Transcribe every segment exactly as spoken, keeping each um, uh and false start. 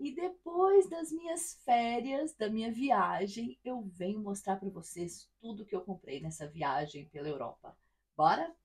E depois das minhas férias, da minha viagem, eu venho mostrar para vocês tudo que eu comprei nessa viagem pela Europa. Bora?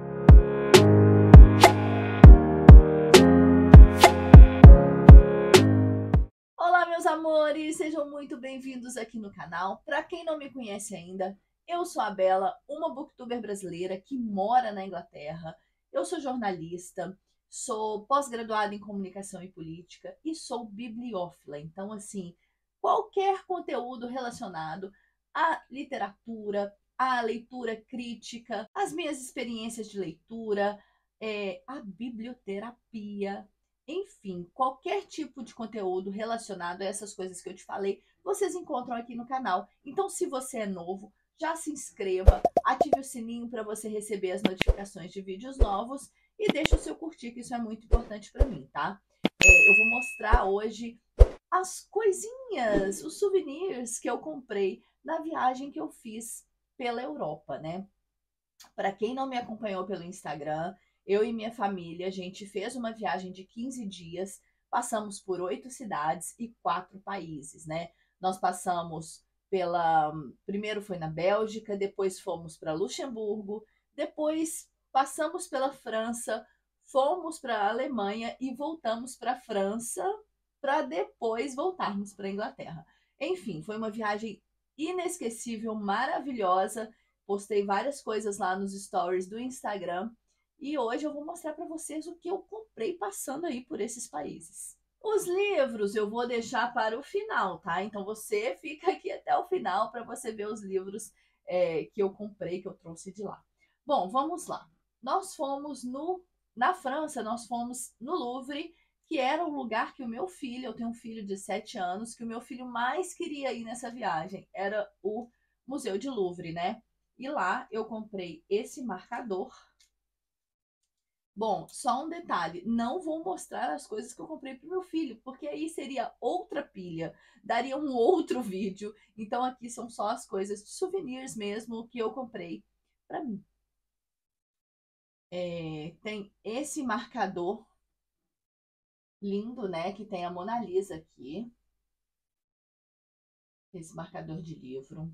Olá, meus amores! Sejam muito bem-vindos aqui no canal. Para quem não me conhece ainda, eu sou a Bela, uma booktuber brasileira que mora na Inglaterra. Eu sou jornalista, sou pós-graduada em comunicação e política e sou bibliófila. Então, assim, qualquer conteúdo relacionado à literatura, à leitura crítica, às minhas experiências de leitura, é, à biblioterapia, enfim, qualquer tipo de conteúdo relacionado a essas coisas que eu te falei, vocês encontram aqui no canal. Então, se você é novo, já se inscreva, ative o sininho para você receber as notificações de vídeos novos e deixe o seu curtir, que isso é muito importante para mim, tá? É, eu vou mostrar hoje as coisinhas, os souvenirs que eu comprei na viagem que eu fiz pela Europa, né? Para quem não me acompanhou pelo Instagram, eu e minha família, a gente fez uma viagem de quinze dias, passamos por oito cidades e quatro países, né? Nós passamos pela... Primeiro foi na Bélgica, depois fomos para Luxemburgo, depois passamos pela França, fomos para a Alemanha e voltamos para a França para depois voltarmos para a Inglaterra. Enfim, foi uma viagem inesquecível, maravilhosa. Postei várias coisas lá nos stories do Instagram e hoje eu vou mostrar para vocês o que eu comprei passando aí por esses países. Os livros eu vou deixar para o final, tá? Então você fica aqui até o final para você ver os livros é, que eu comprei, que eu trouxe de lá. Bom, vamos lá. Nós fomos no, na França, nós fomos no Louvre, que era o lugar que o meu filho, eu tenho um filho de sete anos, que o meu filho mais queria ir nessa viagem, era o Museu de Louvre, né? E lá eu comprei esse marcador. Bom, só um detalhe, não vou mostrar as coisas que eu comprei para o meu filho, porque aí seria outra pilha, daria um outro vídeo. Então aqui são só as coisas de souvenirs mesmo que eu comprei para mim. É, tem esse marcador lindo, né, que tem a Mona Lisa aqui. Esse marcador de livro.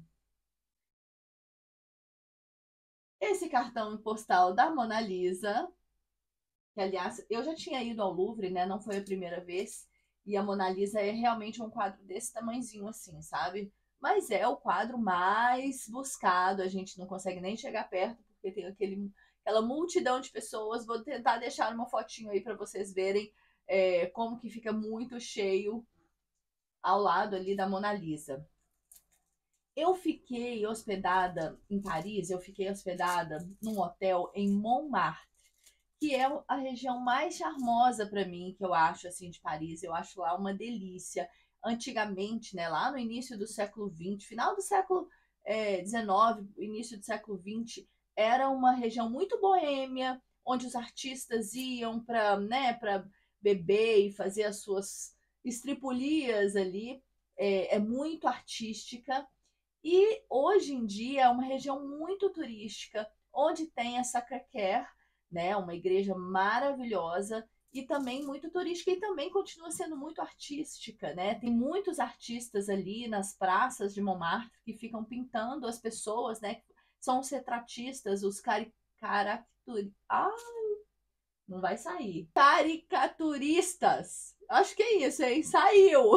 Esse cartão postal da Mona Lisa, que aliás, eu já tinha ido ao Louvre, né? Não foi a primeira vez. E a Mona Lisa é realmente um quadro desse tamanhozinho assim, sabe? Mas é o quadro mais buscado. A gente não consegue nem chegar perto, porque tem aquele, aquela multidão de pessoas. Vou tentar deixar uma fotinho aí para vocês verem é, como que fica muito cheio ao lado ali da Mona Lisa. Eu fiquei hospedada em Paris, eu fiquei hospedada num hotel em Montmartre, que é a região mais charmosa para mim, que eu acho, assim, de Paris. Eu acho lá uma delícia. Antigamente, né, lá no início do século vinte, final do século é, dezenove, início do século vinte, era uma região muito boêmia, onde os artistas iam para, né, para beber e fazer as suas estripulias ali. É, é muito artística. E hoje em dia é uma região muito turística, onde tem a Sacré-Cœur, né, uma igreja maravilhosa e também muito turística e também continua sendo muito artística, né? Tem muitos artistas ali nas praças de Montmartre que ficam pintando as pessoas, né? São os retratistas, os cari caracturi... Ah, não vai sair. Caricaturistas. Acho que é isso, hein? Saiu.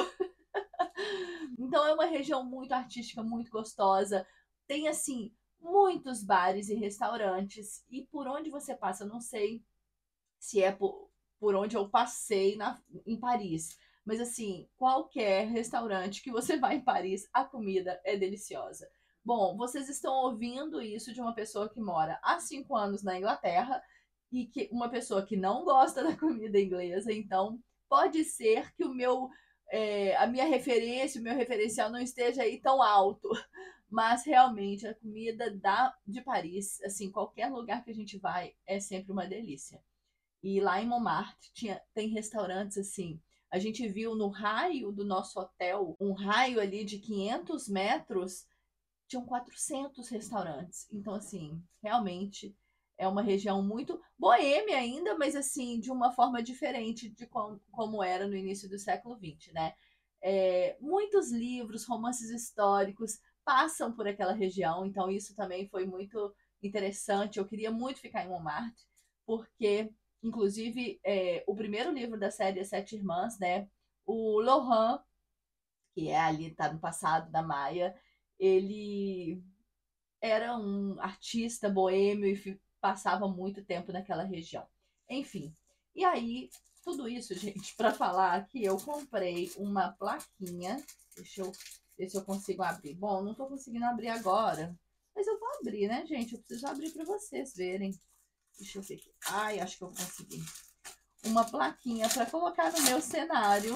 Então é uma região muito artística, muito gostosa. Tem, assim, muitos bares e restaurantes. E por onde você passa, eu não sei se é por, por onde eu passei na, em Paris. Mas, assim, qualquer restaurante que você vai em Paris, a comida é deliciosa. Bom, vocês estão ouvindo isso de uma pessoa que mora há cinco anos na Inglaterra e que uma pessoa que não gosta da comida inglesa. Então, pode ser que o meu é, a minha referência, o meu referencial não esteja aí tão alto, mas realmente a comida da, de Paris, assim, qualquer lugar que a gente vai é sempre uma delícia. E lá em Montmartre tinha, tem restaurantes assim, a gente viu no raio do nosso hotel, um raio ali de quinhentos metros, tinham quatrocentos restaurantes. Então, assim, realmente é uma região muito boêmia ainda, mas assim, de uma forma diferente de com, como era no início do século vinte, né? É, muitos livros, romances históricos passam por aquela região, então isso também foi muito interessante. Eu queria muito ficar em Montmartre, porque, inclusive, é, o primeiro livro da série As Sete Irmãs, né? O Laurent, que é ali, tá no passado da Maia, ele era um artista boêmio e passava muito tempo naquela região. Enfim, e aí, tudo isso, gente, para falar que eu comprei uma plaquinha. Deixa eu ver se eu consigo abrir. Bom, não tô conseguindo abrir agora, mas eu vou abrir, né, gente? Eu preciso abrir para vocês verem. Deixa eu ver aqui. Ai, acho que eu consegui. Uma plaquinha para colocar no meu cenário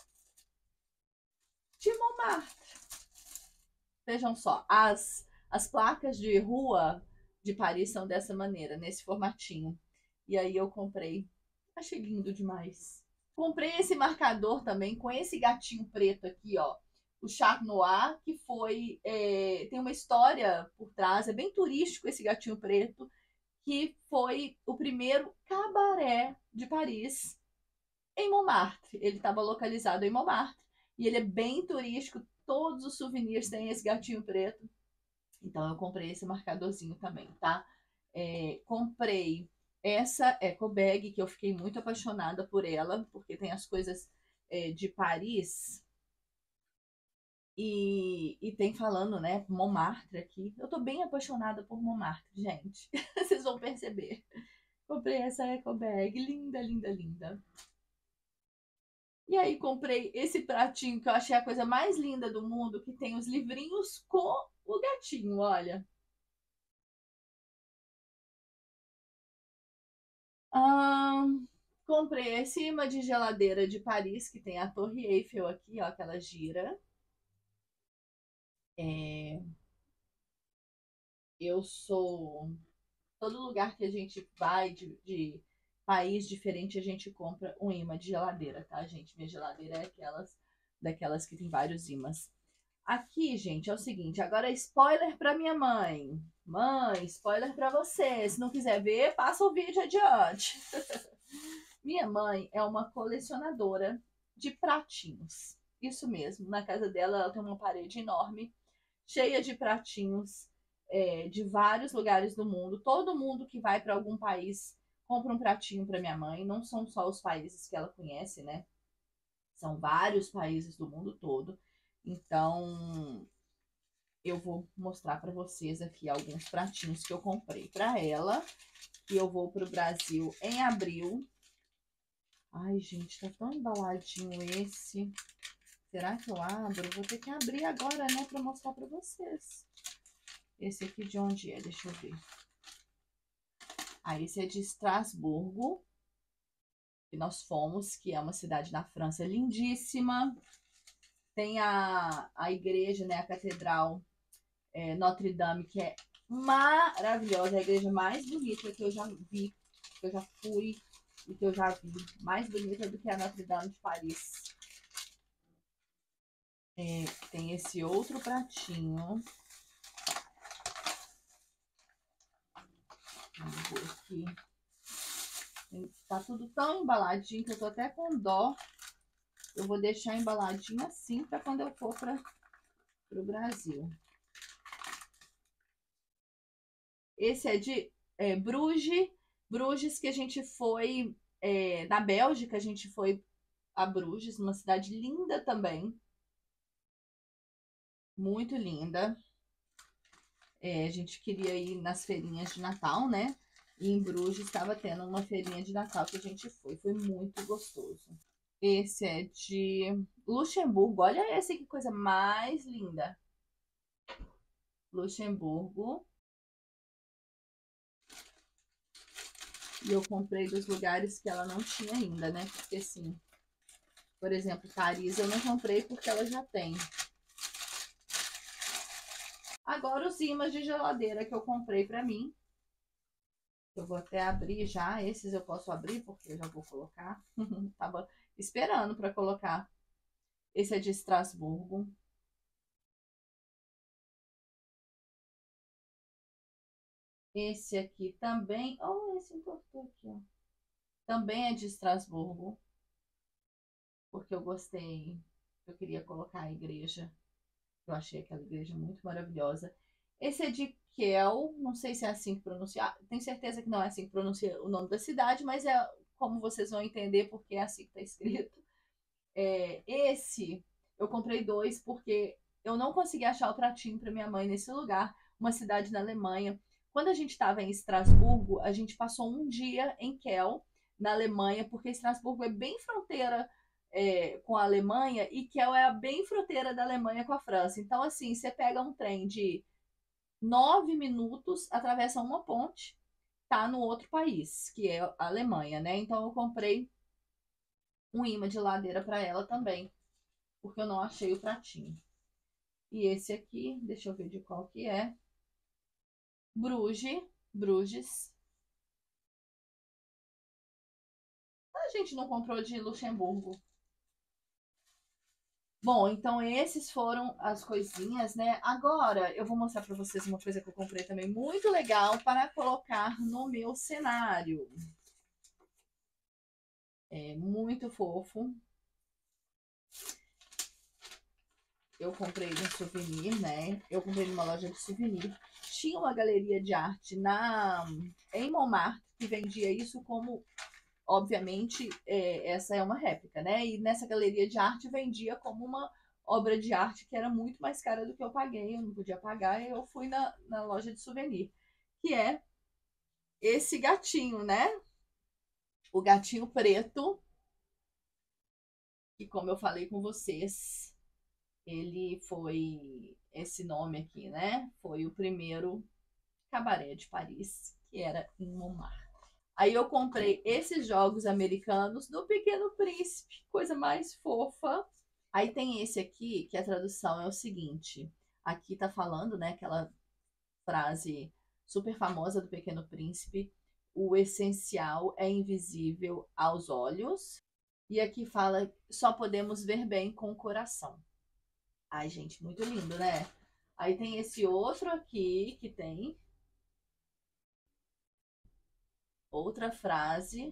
de Montmartre. Vejam só, as, as placas de rua de Paris são dessa maneira, nesse formatinho. E aí eu comprei. Achei lindo demais. Comprei esse marcador também com esse gatinho preto aqui, ó. O Chat Noir, que foi... É, tem uma história por trás, é bem turístico esse gatinho preto, que foi o primeiro cabaré de Paris em Montmartre. Ele estava localizado em Montmartre e ele é bem turístico. Todos os souvenirs têm esse gatinho preto. Então eu comprei esse marcadorzinho também, tá? É, comprei essa eco bag que eu fiquei muito apaixonada por ela, porque tem as coisas é, de Paris. E, e tem falando, né, Montmartre aqui. Eu tô bem apaixonada por Montmartre, gente. Vocês vão perceber. Comprei essa eco bag, linda, linda, linda. E aí comprei esse pratinho que eu achei a coisa mais linda do mundo, que tem os livrinhos com o gatinho, olha. Ahn, comprei esse imã de geladeira de Paris, que tem a Torre Eiffel aqui, ó, que ela gira. É, eu sou... Todo lugar que a gente vai de, de país diferente, a gente compra um imã de geladeira, tá, gente? Minha geladeira é aquelas, daquelas que tem vários imãs. Aqui, gente, é o seguinte, agora spoiler pra minha mãe. Mãe, spoiler pra você. Se não quiser ver, passa o vídeo adiante. Minha mãe é uma colecionadora de pratinhos. Isso mesmo, na casa dela ela tem uma parede enorme, cheia de pratinhos é, de vários lugares do mundo. Todo mundo que vai para algum país compra um pratinho para minha mãe. Não são só os países que ela conhece, né? São vários países do mundo todo. Então, eu vou mostrar para vocês aqui alguns pratinhos que eu comprei para ela. E eu vou para o Brasil em abril. Ai, gente, tá tão embaladinho esse. Será que eu abro? Vou ter que abrir agora, né, para mostrar para vocês. Esse aqui de onde é? Deixa eu ver. Ah, esse é de Estrasburgo, que nós fomos, que é uma cidade na França lindíssima. Tem a, a igreja, né, a catedral é, Notre Dame, que é maravilhosa, é a igreja mais bonita que eu já vi, que eu já fui e que eu já vi. Mais bonita do que a Notre Dame de Paris. É, tem esse outro pratinho. Vamos ver aqui. Tá tudo tão embaladinho que eu tô até com dó. Eu vou deixar embaladinho assim para quando eu for para o Brasil. Esse é de é, Bruges. Bruges, que a gente foi é, na Bélgica, a gente foi a Bruges, uma cidade linda também. Muito linda. É, a gente queria ir nas feirinhas de Natal, né? E em Bruges estava tendo uma feirinha de Natal que a gente foi. Foi muito gostoso. Esse é de Luxemburgo. Olha esse, que coisa mais linda. Luxemburgo. E eu comprei dos lugares que ela não tinha ainda, né? Porque assim, por exemplo, Paris eu não comprei porque ela já tem. Agora os imãs de geladeira que eu comprei pra mim. Eu vou até abrir já. Esses eu posso abrir porque eu já vou colocar. Tava esperando pra colocar. Esse é de Estrasburgo. Esse aqui também. Oh, esse entortou aqui, ó. Também é de Estrasburgo. Porque eu gostei. Eu queria colocar a igreja. Eu achei aquela igreja muito maravilhosa. Esse é de Kel. Não sei se é assim que pronuncia. Tenho certeza que não é assim que pronuncia o nome da cidade, mas é como vocês vão entender porque é assim que está escrito. É, esse eu comprei dois porque eu não consegui achar o pratinho para minha mãe nesse lugar, uma cidade na Alemanha. Quando a gente estava em Estrasburgo, a gente passou um dia em Kel, na Alemanha, porque Estrasburgo é bem fronteira é, com a Alemanha e Kel é bem fronteira da Alemanha com a França. Então, assim, você pega um trem de nove minutos, atravessa uma ponte, tá no outro país, que é a Alemanha, né? Então, eu comprei um imã de ladeira para ela também, porque eu não achei o pratinho. E esse aqui, deixa eu ver de qual que é. Bruges, Bruges. A gente não comprou de Luxemburgo. Bom, então esses foram as coisinhas, né? Agora eu vou mostrar para vocês uma coisa que eu comprei também muito legal para colocar no meu cenário. É muito fofo. Eu comprei um souvenir, né? Eu comprei numa loja de souvenir. Tinha uma galeria de arte na em Montmartre que vendia isso como, obviamente, é, essa é uma réplica, né? E nessa galeria de arte vendia como uma obra de arte que era muito mais cara do que eu paguei. Eu não podia pagar, e eu fui na, na loja de souvenir, que é esse gatinho, né? O gatinho preto, que como eu falei com vocês, ele foi esse nome aqui, né? Foi o primeiro cabaré de Paris, que era em Montmartre. Aí eu comprei esses jogos americanos do Pequeno Príncipe, coisa mais fofa. Aí tem esse aqui, que a tradução é o seguinte: aqui tá falando, né, aquela frase super famosa do Pequeno Príncipe: o essencial é invisível aos olhos. E aqui fala: só podemos ver bem com o coração. Ai, gente, muito lindo, né? Aí tem esse outro aqui que tem outra frase,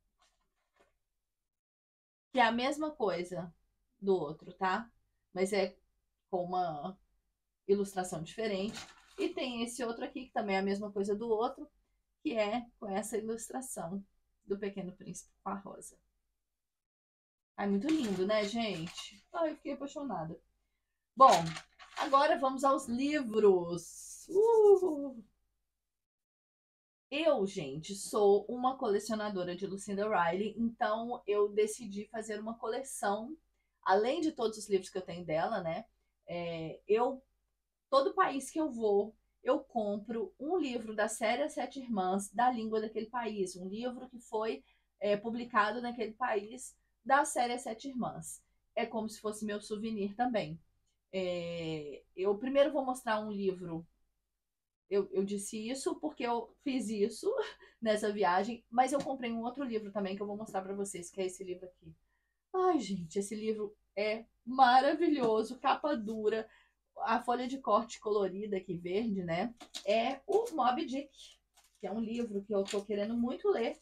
que é a mesma coisa do outro, tá? Mas é com uma ilustração diferente. E tem esse outro aqui, que também é a mesma coisa do outro, que é com essa ilustração do Pequeno Príncipe com a rosa. Ai, muito lindo, né, gente? Ai, eu fiquei apaixonada. Bom, agora vamos aos livros. Uh! Eu, gente, sou uma colecionadora de Lucinda Riley, então eu decidi fazer uma coleção, além de todos os livros que eu tenho dela, né? É, eu, todo país que eu vou, eu compro um livro da série As Sete Irmãs, da língua daquele país, um livro que foi é, publicado naquele país, da série As Sete Irmãs. É como se fosse meu souvenir também. É, eu primeiro vou mostrar um livro. Eu, eu disse isso porque eu fiz isso nessa viagem, mas eu comprei um outro livro também que eu vou mostrar para vocês, que é esse livro aqui. Ai, gente, esse livro é maravilhoso, capa dura, a folha de corte colorida aqui, verde, né? É o Moby Dick, que é um livro que eu tô querendo muito ler.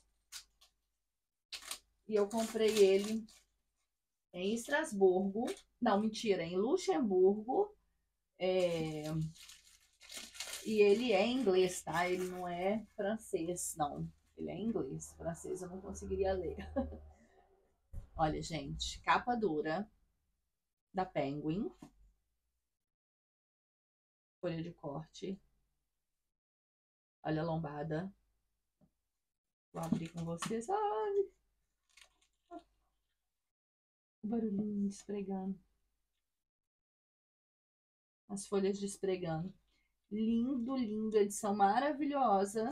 E eu comprei ele em Estrasburgo. Não, mentira, em Luxemburgo. É... E ele é em inglês, tá? Ele não é francês, não. Ele é em inglês. Francês eu não conseguiria ler. Olha, gente, capa dura da Penguin. Folha de corte. Olha a lombada. Vou abrir com vocês. Ai! O barulhinho esfregando. As folhas despregando. Lindo, lindo. Edição maravilhosa.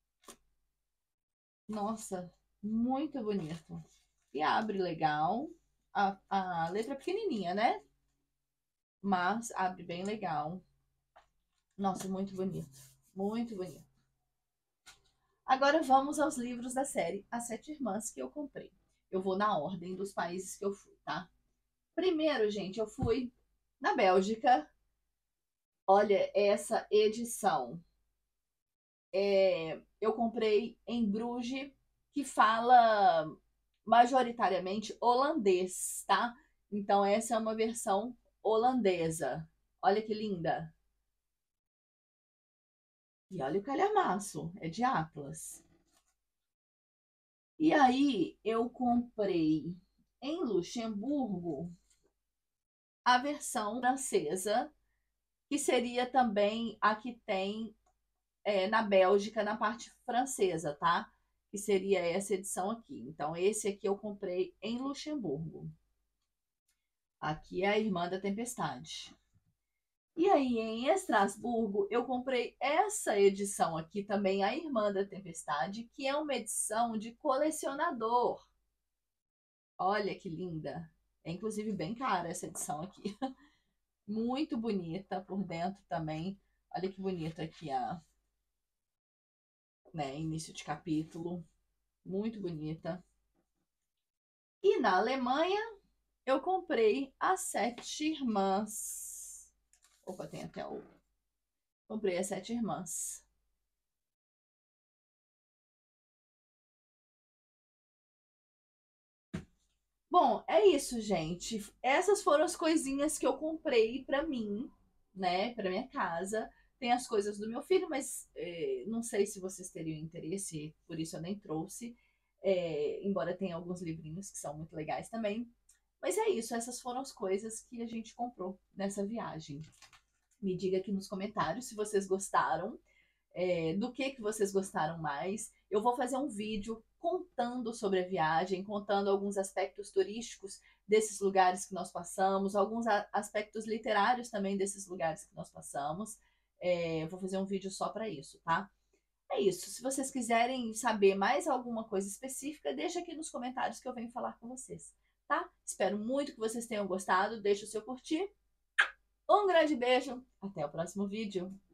Nossa, muito bonito. E abre legal. A, a letra é pequenininha, né? Mas abre bem legal. Nossa, muito bonito. Muito bonito. Agora vamos aos livros da série As Sete Irmãs que eu comprei. Eu vou na ordem dos países que eu fui, tá? Primeiro, gente, eu fui na Bélgica. Olha essa edição. é, eu comprei em Bruges, que fala majoritariamente holandês, tá? Então essa é uma versão holandesa. Olha que linda. E olha o calhamaço, é de Atlas. E aí eu comprei em Luxemburgo a versão francesa, que seria também a que tem é, na Bélgica, na parte francesa, tá? Que seria essa edição aqui. Então, esse aqui eu comprei em Luxemburgo. Aqui é a Irmã da Tempestade. E aí, em Estrasburgo, eu comprei essa edição aqui também, a Irmã da Tempestade, que é uma edição de colecionador. Olha que linda. É inclusive bem cara essa edição aqui. Muito bonita por dentro também. Olha que bonita aqui a, né, início de capítulo. Muito bonita. E na Alemanha, eu comprei as Sete Irmãs. Opa, tem até o. Comprei as Sete Irmãs. Bom, é isso, gente. Essas foram as coisinhas que eu comprei pra mim, né, pra minha casa. Tem as coisas do meu filho, mas é, não sei se vocês teriam interesse, por isso eu nem trouxe. É, embora tenha alguns livrinhos que são muito legais também. Mas é isso, essas foram as coisas que a gente comprou nessa viagem. Me diga aqui nos comentários se vocês gostaram, é, do que, que vocês gostaram mais. Eu vou fazer um vídeo contando sobre a viagem, contando alguns aspectos turísticos desses lugares que nós passamos, alguns aspectos literários também desses lugares que nós passamos. É, vou fazer um vídeo só para isso, tá? É isso. Se vocês quiserem saber mais alguma coisa específica, deixa aqui nos comentários que eu venho falar com vocês, tá? Espero muito que vocês tenham gostado. Deixa o seu curtir. Um grande beijo. Até o próximo vídeo.